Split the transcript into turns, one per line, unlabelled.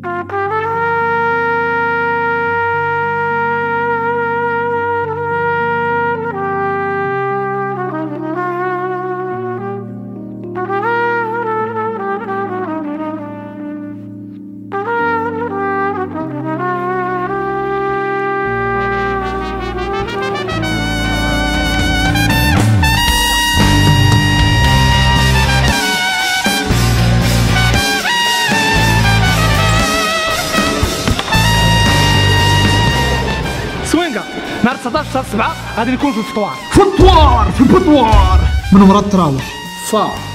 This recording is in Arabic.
نهار 19 شهر 7 غادي نكون في الفطوار.
في الفطوار من ورا التراويح.
صافي.